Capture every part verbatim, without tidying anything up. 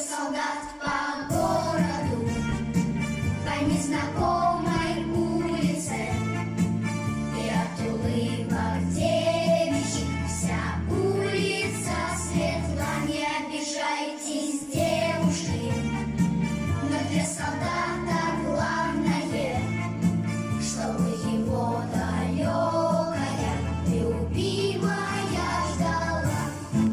солдат по городу, по незнакомой улице, и от улыбок девичьих вся улица светла. Не обижайтесь, девушки, но для солдата главное, чтобы его далекая любимая ждала.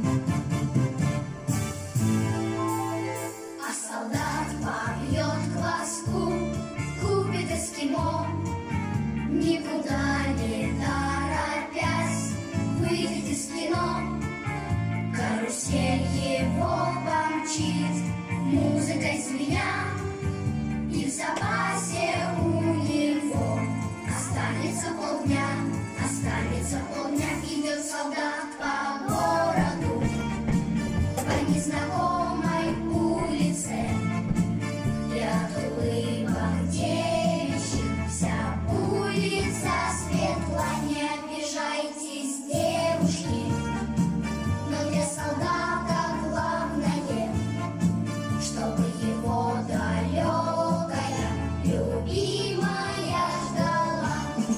А солдат побьет кваску, купит эскимо, никуда не торопясь выйдет из кино. Карусель его помчит, музыкой звеня, и в запасе у него останется полдня, останется полдня. Идет солдат по городу, по незнакомой улице, и от улыбок девичьих вся улица светла. Не обижайтесь, девушки, но для солдата главное, чтобы его далекая любимая ждала.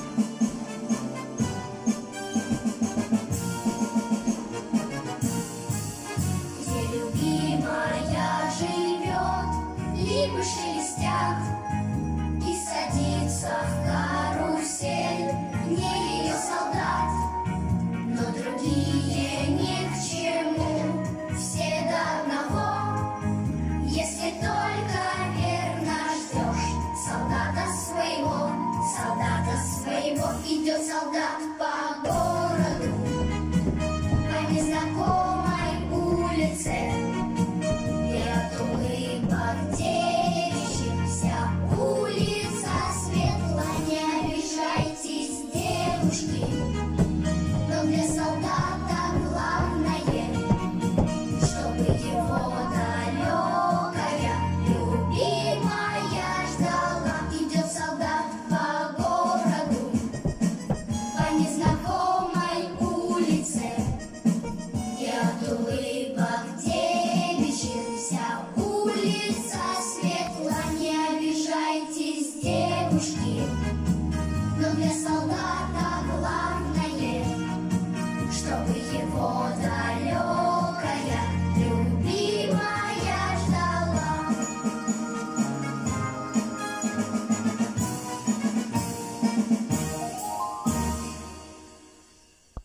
Где любимая живет, либо шелестят, и садится в карусель не ее солдат, но другие ни к чему, все до одного, если только верно ждешь солдата своего, солдата своего. Идет солдат по городу, по незнакомой улице, и от улыбок девичьих вся улица светла. Не обижайтесь, девушки, но для солдата главное, чтобы его далекая любимая ждала. Идет солдат по городу, по незнакомой улице, и от улыбок девичьих вся улица светла. Не обижайтесь, девушки, но для солдата главное, чтобы его далекая